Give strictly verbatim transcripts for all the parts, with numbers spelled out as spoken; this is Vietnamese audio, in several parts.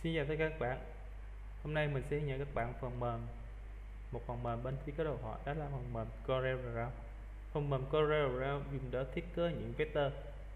Xin chào tất cả các bạn. Hôm nay mình sẽ hướng dẫn các bạn phần mềm một phần mềm bên thiết kế đồ họa, đó là phần mềm CorelDRAW. Phần mềm CorelDRAW dùng để thiết kế những vector.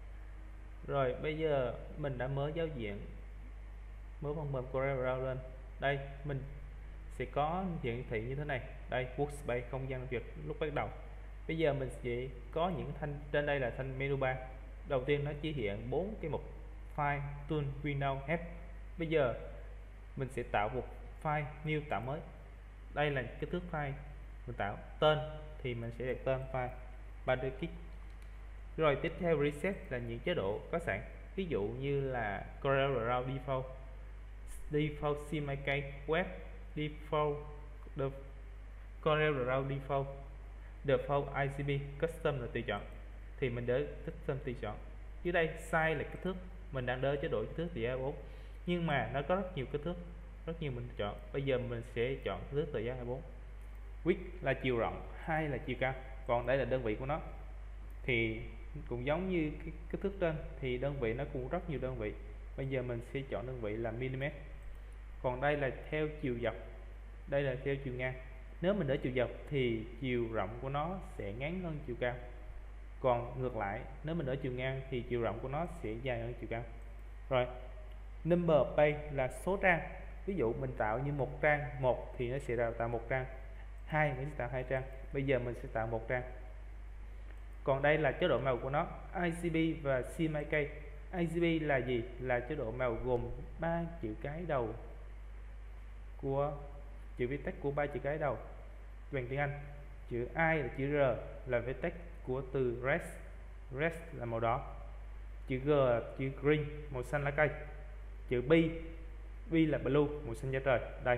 Rồi bây giờ mình đã mở giao diện, mở phần mềm CorelDRAW lên. Đây mình sẽ có hiển thị như thế này. Đây workspace, không gian làm việc lúc bắt đầu. Bây giờ mình sẽ có những thanh, trên đây là thanh menu bar. Đầu tiên nó chỉ hiện bốn cái mục file, tool, window, help. Bây giờ mình sẽ tạo một file new, tạo mới. Đây là kích thước file mình tạo. Tên thì mình sẽ đặt tên file Badekit. Rồi tiếp theo reset là những chế độ có sẵn, ví dụ như là CorelDRAW default, default xê em ca web, default the CorelDRAW default, default i xê bê, custom là tùy chọn, thì mình để custom tùy chọn. Dưới đây size là kích thước, mình đang để chế độ kích thước từ A bốn, nhưng mà nó có rất nhiều kích thước, rất nhiều mình chọn. Bây giờ mình sẽ chọn kích thước từ A bốn. Width là chiều rộng, hai là chiều cao, còn đây là đơn vị của nó. Thì cũng giống như cái kích thước trên thì đơn vị nó cũng rất nhiều đơn vị. Bây giờ mình sẽ chọn đơn vị là mm. Còn đây là theo chiều dọc, đây là theo chiều ngang. Nếu mình để chiều dọc thì chiều rộng của nó sẽ ngắn hơn chiều cao, còn ngược lại nếu mình ở chiều ngang thì chiều rộng của nó sẽ dài hơn chiều cao. Rồi number page là số trang, ví dụ mình tạo như một trang, một thì nó sẽ tạo một trang, hai nó sẽ tạo hai trang. Bây giờ mình sẽ tạo một trang. Còn đây là chế độ màu của nó, i xê bê và xê em ca. i xê bê là gì? Là chế độ màu gồm ba chữ cái đầu của chữ viết tắt của ba chữ cái đầu bằng tiếng Anh. Chữ I là chữ R là viết tắt của từ red, red là màu đỏ. Chữ G là chữ green, màu xanh lá cây. Chữ B, B là blue, màu xanh da trời. Đây.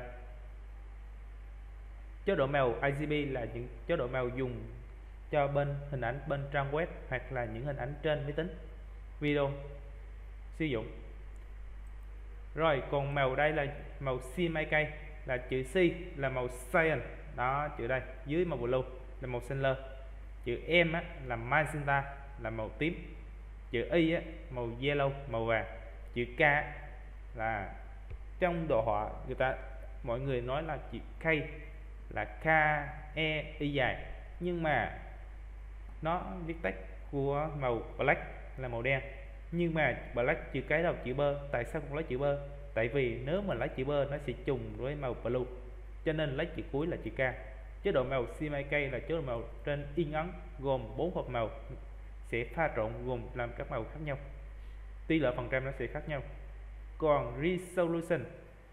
Chế độ màu i xê bê là những chế độ màu dùng cho bên hình ảnh bên trang web hoặc là những hình ảnh trên máy tính, video sử dụng. Rồi còn màu đây là màu xê em ca, là chữ C là màu cyan, đó chữ đây, dưới màu blue là màu xanh lơ. Chữ M á, là magenta là màu tím. Chữ Y á, màu yellow, màu vàng. Chữ K là trong đồ họa người ta mọi người nói là chữ K là K E Y dài, nhưng mà nó viết tắt của màu black là màu đen, nhưng mà black chữ cái đầu chữ bơ. Tại sao không lấy chữ bơ? Tại vì nếu mà lấy chữ bơ nó sẽ trùng với màu blue, cho nên lấy chữ cuối là chữ K. Chế độ màu xê em ca là chế độ màu trên in ấn, gồm bốn hộp màu sẽ pha trộn gồm làm các màu khác nhau, tỷ lệ phần trăm nó sẽ khác nhau. Còn resolution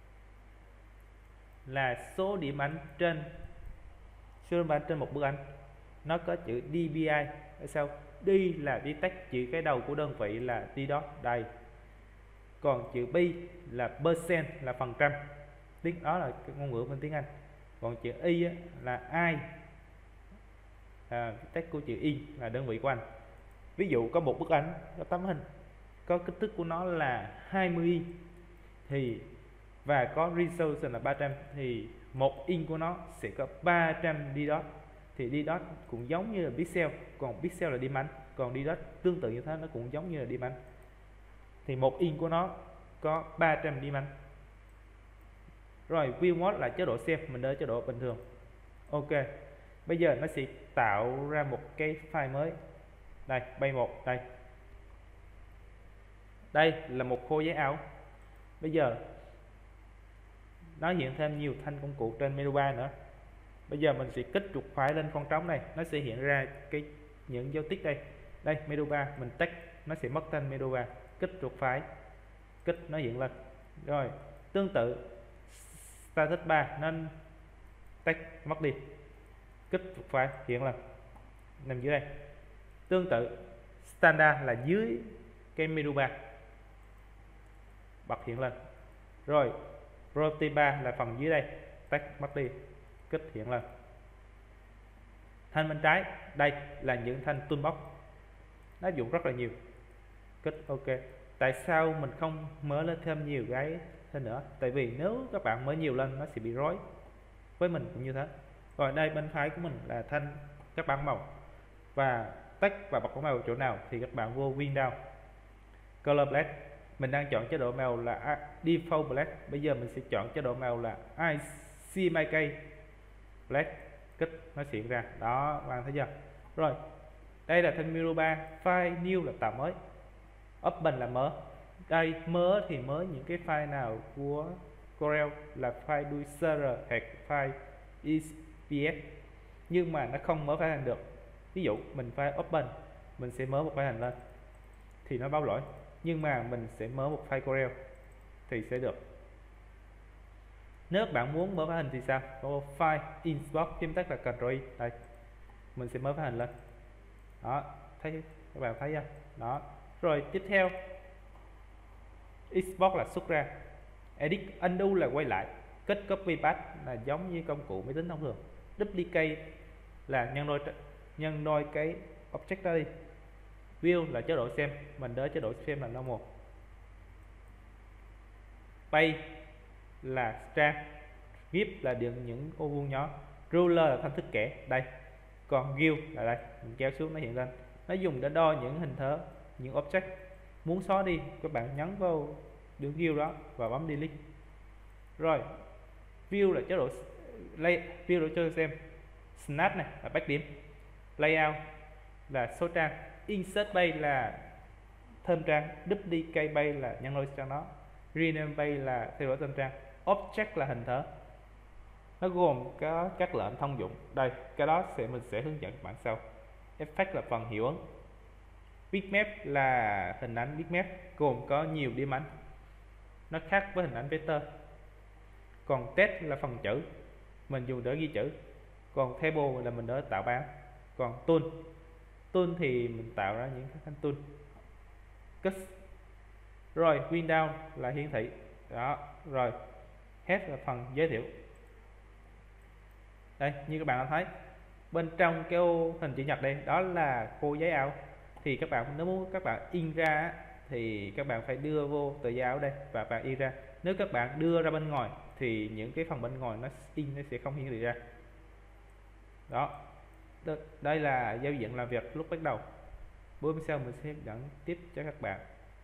là số điểm ảnh trên số điểm ảnh trên một bức ảnh, nó có chữ đê pê i ở sau. D là viết tắt chữ cái đầu của đơn vị là D dot đây. Còn chữ B là percent là phần trăm, tiếng đó là cái ngôn ngữ bên tiếng Anh. Còn chữ Y á, là I, à, viết tắt của chữ Y là đơn vị của anh. Ví dụ có một bức ảnh, có tấm hình, có kích thước của nó là hai mươi inch thì và có resolution là ba trăm, thì một inch của nó sẽ có ba trăm D dot. Thì D dot cũng giống như là pixel, còn pixel là điểm ảnh, còn D dot tương tự như thế, nó cũng giống như là điểm ảnh. Thì một inch của nó có ba trăm điểm ảnh. Rồi view mode là chế độ xem, mình để chế độ bình thường. Ok. Bây giờ nó sẽ tạo ra một cái file mới. Đây, bay một đây. Đây là một khô giấy ảo. Bây giờ nó hiện thêm nhiều thanh công cụ trên menu bar nữa. Bây giờ mình sẽ kích chuột phải lên con trống này, nó sẽ hiện ra cái những dấu tích đây. Đây menu bar, mình tách nó sẽ mất tên menu bar. Kích chuột phải, kích nó hiện lên. Rồi tương tự status bar nên tách mất đi, kích chuột phải hiện lên nằm dưới đây. Tương tự standard là dưới cái menu bar, bật hiện lên. Rồi property bar là phần dưới đây, tách mất đi, kích hiện lên. Thanh bên trái đây là những thanh toolbox, nó dùng rất là nhiều, kích ok. Tại sao mình không mở lên thêm nhiều cái thêm nữa? Tại vì nếu các bạn mở nhiều lên nó sẽ bị rối, với mình cũng như thế. Rồi đây bên phải của mình là thanh các bảng màu, và tách và bật bảng màu chỗ nào thì các bạn vô Windows, Color Palette, mình đang chọn chế độ màu là default black, bây giờ mình sẽ chọn chế độ màu là xê em i ca black, kích nó hiện ra đó, bạn thấy chưa? Rồi đây là thanh Miro ba, file new là tạo mới, open là mở. Đây mở thì mở những cái file nào của Corel là file đuôi server hoặc file e pê ét, nhưng mà nó không mở file hành được. Ví dụ mình file open, mình sẽ mở một file hành lên thì nó báo lỗi, nhưng mà mình sẽ mở một file Corel thì sẽ được. Nếu các bạn muốn mở file hình thì sao? Có file inbox phím tắt là Ctrl I, đây mình sẽ mở file hình lên đó, thấy các bạn thấy không? Đó rồi tiếp theo export là xuất ra, edit undo là quay lại, kết copy paste là giống như công cụ máy tính thông thường, duplicate là nhân đôi nhân đôi cái object đó đi, view là chế độ xem, mình đỡ chế độ xem là normal, pay là trang, gif là đường những ô vuông nhỏ, ruler là thanh thức kẻ đây, còn view là đây, mình kéo xuống nó hiện lên, nó dùng để đo những hình thớ, những object. Muốn xóa đi các bạn nhấn vào đường view đó và bấm delete. Rồi view là chế độ lay, view là chế độ xem, snap này là back điểm, layout là số trang, insert page là thêm trang, duplicate page là nhân đôi trang đó, rename page là thay đổi tên trang, object là hình thớ. Nó gồm có các lệnh thông dụng. Đây, cái đó sẽ mình sẽ hướng dẫn các bạn sau. Effect là phần hiệu ứng. Bitmap là hình ảnh bitmap gồm có nhiều điểm ảnh. Nó khác với hình ảnh vector. Còn text là phần chữ, mình dùng để ghi chữ. Còn table là mình để tạo bảng. Còn tool, tool thì mình tạo ra những cái thanh tool. Cut. Rồi window là hiển thị. Đó, rồi head là phần giới thiệu. Đây, như các bạn đã thấy, bên trong cái ô hình chữ nhật đây, đó là cô giấy ảo. Thì các bạn nếu muốn các bạn in ra thì các bạn phải đưa vô tờ giấy ảo đây và bạn in ra. Nếu các bạn đưa ra bên ngoài thì những cái phần bên ngoài nó in nó sẽ không hiển thị ra. Đó, đây là giao diện làm việc lúc bắt đầu. Bữa sau mình sẽ dẫn tiếp cho các bạn.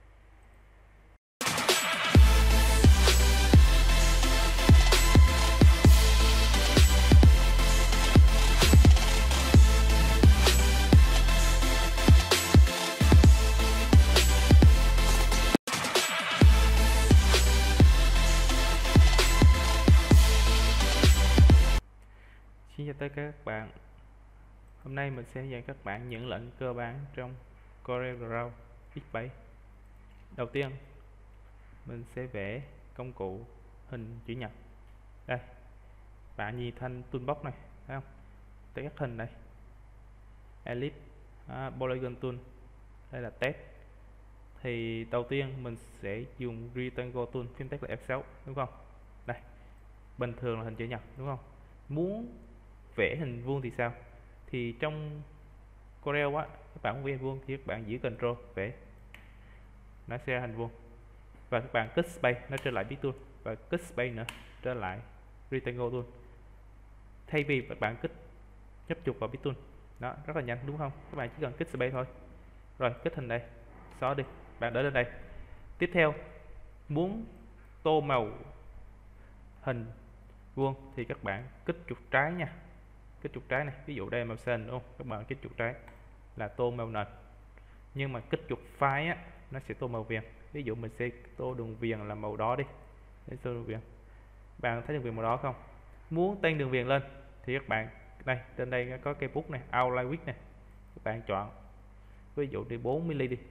Xin chào tất cả các bạn. Hôm nay mình sẽ dạy các bạn những lệnh cơ bản trong CorelDRAW ích bảy. Đầu tiên, mình sẽ vẽ công cụ hình chữ nhật. Đây, bạn nhìn thanh toolbox này, thấy không? Tới các hình đây, ellipse, à, polygon tool, đây là text. Thì đầu tiên mình sẽ dùng rectangle tool, phím tắt là F sáu, đúng không? Đây, bình thường là hình chữ nhật, đúng không? Muốn vẽ hình vuông thì sao? Thì trong Corel á, các bạn muốn vẽ hình vuông thì các bạn giữ Ctrl vẽ, nó sẽ ra hình vuông. Và các bạn kích space nó trở lại bit tool, và kích space nữa trở lại rectangle tool. Thay vì các bạn kích nhấp chuột vào bit tool, đó rất là nhanh đúng không? Các bạn chỉ cần kích space thôi. Rồi kích hình đây, xóa đi, bạn để lên đây. Tiếp theo, muốn tô màu hình vuông thì các bạn kích chuột trái nha, kích chuột trái này, ví dụ đây màu xanh đúng không? Các bạn kích chuột trái là tô màu nền, nhưng mà kích chuột phải á nó sẽ tô màu viền. Ví dụ mình sẽ tô đường viền là màu đỏ đi, để tô đường viền. Bạn thấy đường viền màu đỏ không? Muốn tăng đường viền lên thì các bạn đây, trên đây có cây bút này, outline width này, các bạn chọn ví dụ đi bốn mi li đi.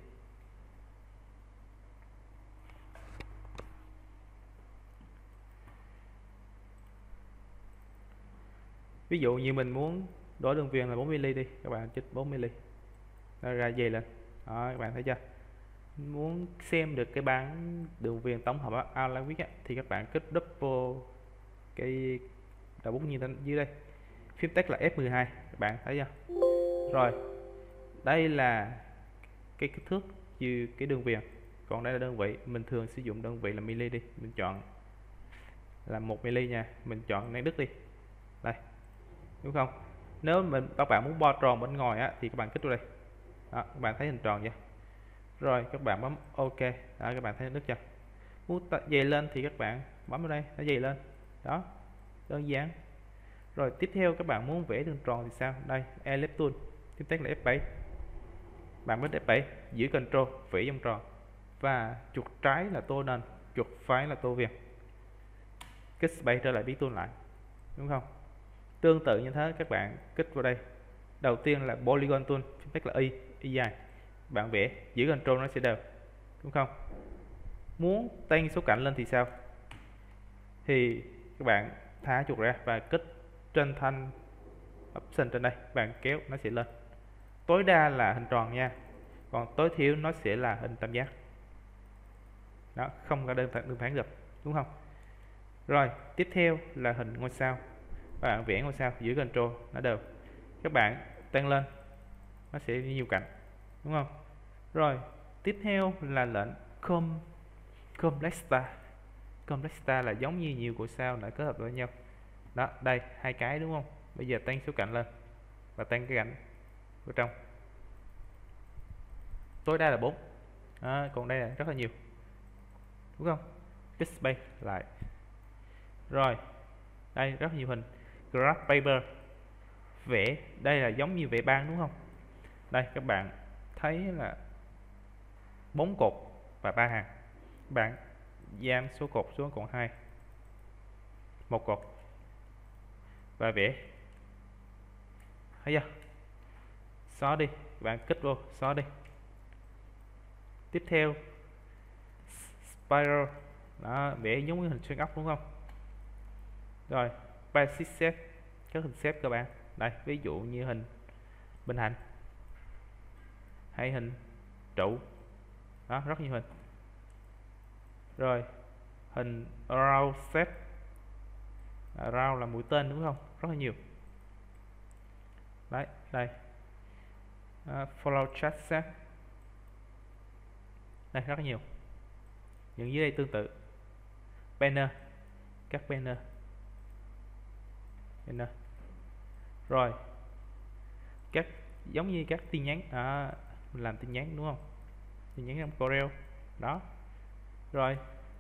Ví dụ như mình muốn đổi đường viền là bốn mi li đi, các bạn chích bốn mi li, nó ra dày lên. Đó, các bạn thấy chưa? Muốn xem được cái bảng đường viền tổng hợp outline width thì các bạn kích double cái đầu bút như dưới đây, phím tắt là F mười hai, các bạn thấy chưa? Rồi, đây là cái kích thước như cái đường viền, còn đây là đơn vị. Mình thường sử dụng đơn vị là mili đi, mình chọn là một mi li nha, mình chọn nén đứt đi, đây, đúng không? Nếu mình các bạn muốn bo tròn bên ngoài á thì các bạn kích vào đây, đó, các bạn thấy hình tròn chưa? Rồi các bạn bấm OK. Đó, các bạn thấy được chưa? Muốn dày lên thì các bạn bấm vào đây, nó dày lên. Đó, đơn giản. Rồi tiếp theo các bạn muốn vẽ đường tròn thì sao? Đây, Ellipse Tool, tiếp tắt là F bảy. Bạn bấm F bảy, giữ Ctrl, vẽ vòng tròn. Và chuột trái là tô nền, chuột phải là tô viền. Kích Space trở lại biến tool lại, đúng không? Tương tự như thế các bạn kích vào đây. Đầu tiên là Polygon Tool, tiếp tắt là Y, Y dài. Bạn vẽ, giữ Ctrl nó sẽ đều, đúng không? Muốn tăng số cạnh lên thì sao? Thì các bạn thả chuột ra và kích trên thanh option trên đây, bạn kéo nó sẽ lên. Tối đa là hình tròn nha, còn tối thiểu nó sẽ là hình tam giác. Đó, không có đơn phản đơn phản gập, đúng không? Rồi tiếp theo là hình ngôi sao. Các bạn vẽ ngôi sao, giữ Ctrl nó đều. Các bạn tăng lên nó sẽ nhiều cạnh, đúng không? Rồi tiếp theo là lệnh com complexta. Complexta là giống như nhiều cột sao lại kết hợp với nhau. Đó, đây hai cái, đúng không? Bây giờ tăng số cạnh lên và tăng cái cạnh vào trong. Tối đa là bốn. À, còn đây là rất là nhiều, đúng không? Kích Space lại. Rồi đây rất nhiều hình. Graph paper, vẽ đây là giống như vẽ bang, đúng không? Đây các bạn thấy là bốn cột và ba hàng. Các bạn giảm số cột xuống còn hai, một cột và vẽ, thấy chưa? Xóa đi, bạn kích vô xóa đi. Tiếp theo spiral, đó, vẽ giống như hình xoắn ốc, đúng không? Rồi basic shape, các hình xếp các bạn. Đây ví dụ như hình bình hành hay hình trụ, đó rất nhiều hình. Rồi hình round shape, à, round là mũi tên, đúng không? Rất là nhiều. Đấy đây uh, follow chart shape, đây rất là nhiều. Những dưới đây tương tự. Banner, các banner, banner. Rồi các giống như các tin nhắn, à, mình làm tin nhắn, đúng không? Tin nhắn trong Corel đó. Rồi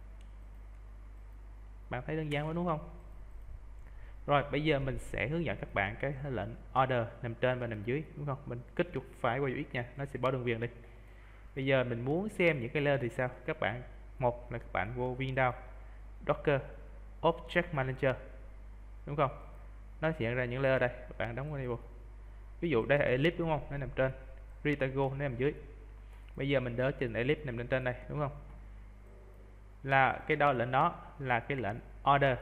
bạn thấy đơn giản quá, đúng không? Rồi bây giờ mình sẽ hướng dẫn các bạn cái lệnh order nằm trên và nằm dưới, đúng không? Mình kích chuột phải qua chuột X nha, nó sẽ bỏ đường viền đi. Bây giờ mình muốn xem những cái layer thì sao? Các bạn, một là các bạn vô Windows, Docker, Object Manager, đúng không? Nó sẽ hiện ra những layer đây, các bạn đóng vào đây vô. Ví dụ đây là Ellipse, đúng không? Nó nằm trên. Rectangle nó nằm dưới. Bây giờ mình đỡ trình Ellipse nằm lên trên đây, đúng không? Là cái đó lệnh đó là cái lệnh order.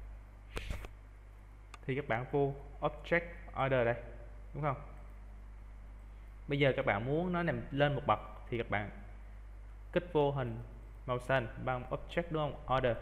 Thì các bạn vô Object Order đây, đúng không? Bây giờ các bạn muốn nó nằm lên một bậc thì các bạn kích vô hình màu xanh bằng Object, đúng không? Order.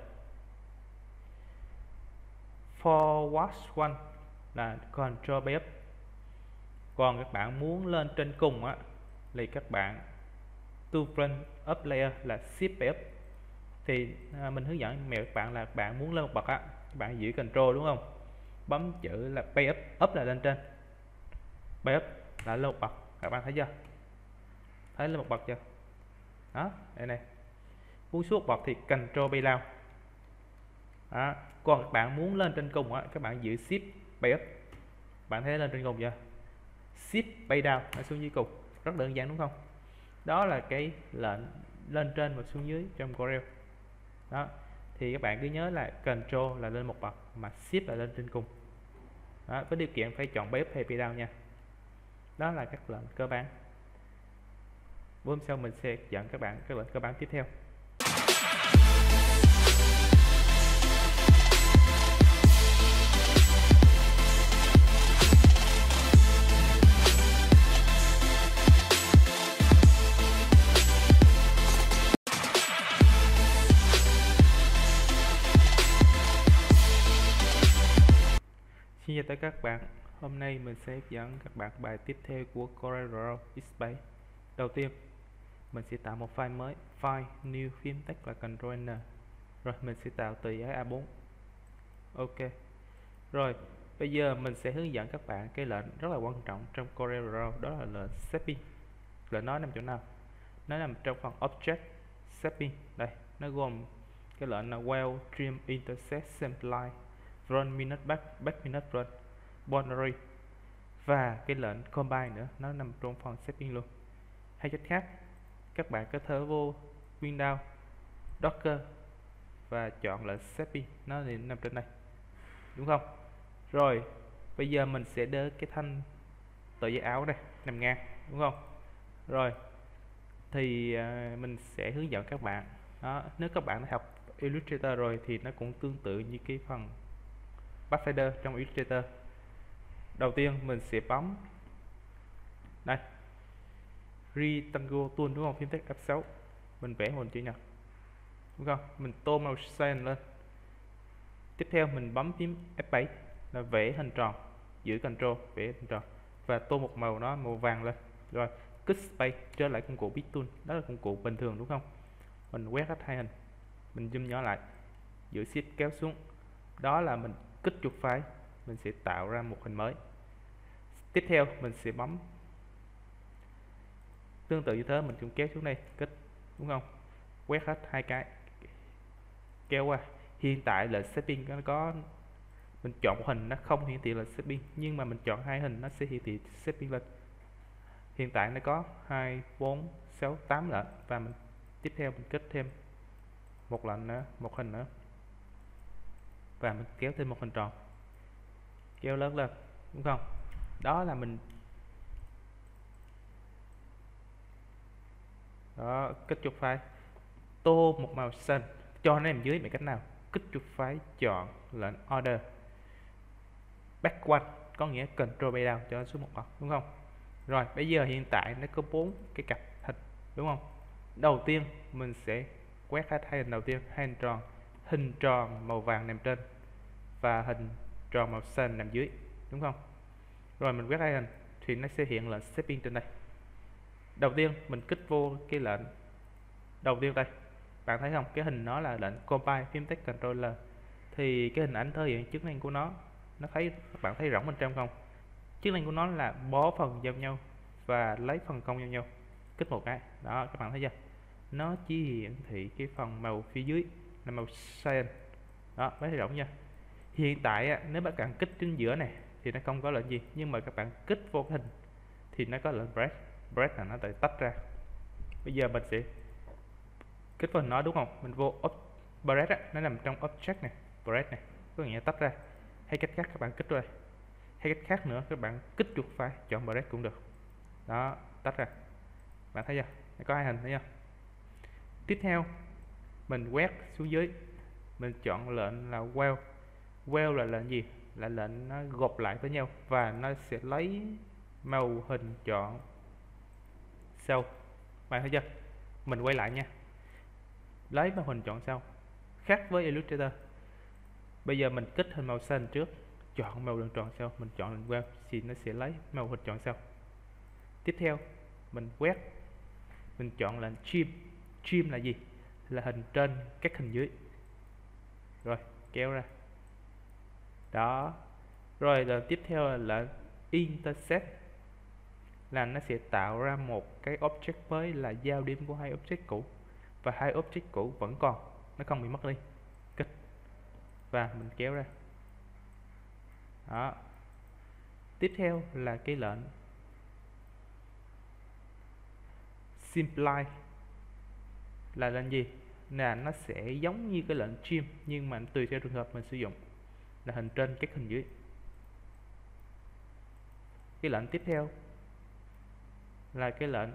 Forward one là Control B F. Còn các bạn muốn lên trên cùng á thì các bạn to front up layer là Shift B F. Thì à, mình hướng dẫn mẹo các bạn là các bạn muốn lên một bậc á, các bạn giữ Control, đúng không? Bấm chữ là pay up, up là lên trên, pay up là lên một bậc. Các bạn thấy chưa? Thấy lên một bậc chưa? Đó, đây này. Muốn xuống một bậc thì Control pay down. Đó. Còn các bạn muốn lên trên cùng á, các bạn giữ Shift pay up. Bạn thấy lên trên cùng chưa? Shift pay down nó xuống dưới cùng. Rất đơn giản, đúng không? Đó là cái lệnh lên trên và xuống dưới trong Corel. Đó. Thì các bạn cứ nhớ là Control là lên một bậc mà Shift là lên trên cùng. Đó, với điều kiện phải chọn pay up hay pay down nha. Đó là các lệnh cơ bản. Hôm sau mình sẽ dẫn các bạn các lệnh cơ bản tiếp theo. Xin chào tất cả các bạn. Hôm nay mình sẽ dẫn các bạn bài tiếp theo của CorelDRAW X bảy. Đầu tiên, mình sẽ tạo một file mới, file new phím tắt là Ctrl N. Rồi mình sẽ tạo từ giấy A bốn. Ok. Rồi, bây giờ mình sẽ hướng dẫn các bạn cái lệnh rất là quan trọng trong CorelDRAW, đó là lệnh shaping. Lệnh nó nằm chỗ nào? nó nằm trong phần object shaping. Đây, nó gồm cái lệnh là while, trim, intersect, sampling, run, minute, back, back minute, run, boundary và cái lệnh combine nữa, nó nằm trong phần shaping luôn. Hay cách khác, các bạn có thể vô Windows, Docker và chọn lệnh shaping, nó thì nằm trên đây, đúng không? Rồi bây giờ mình sẽ đỡ cái thanh tờ giấy áo này nằm ngang, đúng không? Rồi thì uh, mình sẽ hướng dẫn các bạn đó. Nếu các bạn đã học Illustrator rồi thì nó cũng tương tự như cái phần Pathfinder trong Illustrator. Đầu tiên mình sẽ bấm đây Rectangle Tool, đúng không? Phím tắt F sáu, mình vẽ hình chữ nhật, đúng không? Mình tô màu xanh lên. Tiếp theo mình bấm phím F bảy là vẽ hình tròn, giữ Ctrl vẽ hình tròn và tô một màu nó màu vàng lên. Rồi kích space trở lại công cụ Big Tool, đó là công cụ bình thường, đúng không? Mình quét hết hai hình, mình zoom nhỏ lại, giữ shift kéo xuống, đó là mình kích chuột phải, mình sẽ tạo ra một hình mới. Tiếp theo mình sẽ bấm tương tự như thế, mình cũng kéo xuống đây kích, đúng không? Quét hết hai cái, kéo qua. Hiện tại là shaping nó có, mình chọn một hình nó không hiển thị là shaping, nhưng mà mình chọn hai hình nó sẽ hiển thị shaping lên. Hiện tại nó có hai, bốn, sáu, tám lệnh và mình tiếp theo mình kết thêm một lệnh nữa, một hình nữa và mình kéo thêm một hình tròn, kéo lớn lên, đúng không? Đó là mình đó, kích chuột phải tô một màu xanh cho nó nằm dưới bằng cách nào? Kích chuột phải chọn lệnh order back one, có nghĩa Ctrl bay down cho nó xuống một góc, đúng không? Rồi bây giờ hiện tại nó có bốn cái cặp hình, đúng không? Đầu tiên mình sẽ quét hết hai hình đầu tiên, hai hình tròn, hình tròn màu vàng nằm trên và hình tròn màu xanh nằm dưới, đúng không? Rồi mình quét hai hình thì nó sẽ hiện lệnh shaping trên đây. Đầu tiên mình kích vô cái lệnh đầu tiên đây, bạn thấy không? Cái hình nó là lệnh compile, phím tắt Ctrl L thì cái hình ảnh thể hiện chức năng của nó. Nó thấy, bạn thấy rỗng bên trong không? Chức năng của nó là bó phần giao nhau và lấy phần công giao nhau. Kích một cái, đó các bạn thấy chưa? Nó chỉ hiển thị cái phần màu phía dưới là màu cyan. Đó, mới thấy rỗng nha. Hiện tại á, nếu các bạn kích trên giữa này thì nó không có lệnh gì, nhưng mà các bạn kích vô cái hình thì nó có lệnh break. Break là nó tự tách ra. Bây giờ mình sẽ kích vào nó, đúng không? Mình vô break á, nó nằm trong object này, break này, có nghĩa tách ra. Hay cách khác các bạn kích vào đây. Hay cách khác nữa các bạn kích chuột phải chọn break cũng được. Đó, tách ra. Bạn thấy chưa? Nó có hai hình, thấy chưa? Tiếp theo mình quét xuống dưới, mình chọn lệnh là well. Well là lệnh gì? Là lệnh nó gộp lại với nhau và nó sẽ lấy màu hình chọn sau. Bạn thấy chưa? Mình quay lại nha, lấy màu hình chọn sau, khác với Illustrator. Bây giờ mình kích hình màu xanh trước, chọn màu đường tròn sau, mình chọn lệnh well thì nó sẽ lấy màu hình chọn sau. Tiếp theo mình quét, mình chọn lệnh trim. Trim là gì? Là hình trên các hình dưới. Rồi kéo ra, đó. Rồi là tiếp theo là lệnh intersect, là nó sẽ tạo ra một cái object mới là giao điểm của hai object cũ, và hai object cũ vẫn còn, nó không bị mất đi. Kích và mình kéo ra, đó. Tiếp theo là cái lệnh simplify, là lệnh gì? Là nó sẽ giống như cái lệnh trim nhưng mà tùy theo trường hợp mình sử dụng, là hình trên các hình dưới. Cái lệnh tiếp theo là cái lệnh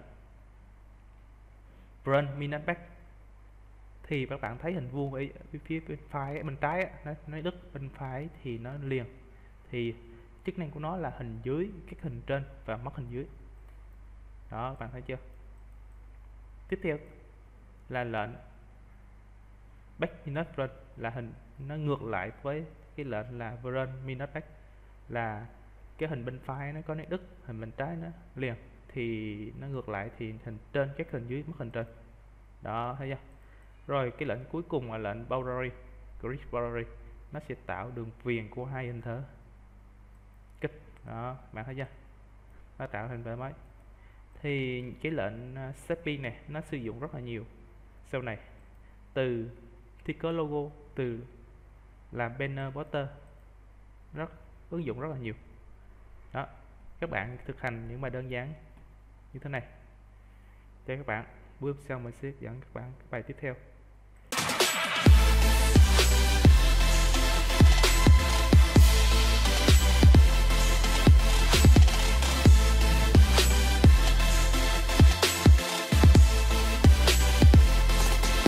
run minute back, thì các bạn thấy hình vuông ở phía bên phải bên trái á, nó nó đứt, bên phải thì nó liền, thì chức năng của nó là hình dưới các hình trên và mất hình dưới. Đó, các bạn thấy chưa? Tiếp theo là lệnh back minute run, là hình nó ngược lại với cái lệnh là run minute back, là cái hình bên phải nó có nét đứt, hình bên trái nó liền, thì nó ngược lại thì hình trên các hình dưới mất hình trên. Đó, thấy chưa? Rồi cái lệnh cuối cùng là lệnh boundary, grid boundary, nó sẽ tạo đường viền của hai hình thể. Kích, đó, bạn thấy chưa? Nó tạo hình thể mới. thì cái lệnh uh, copy này nó sử dụng rất là nhiều sau này, từ thiết kế logo, từ làm banner poster, rất ứng dụng rất là nhiều. Đó, các bạn thực hành những bài đơn giản như thế này cho các bạn. Bước sau mình sẽ dẫn các bạn bài tiếp theo.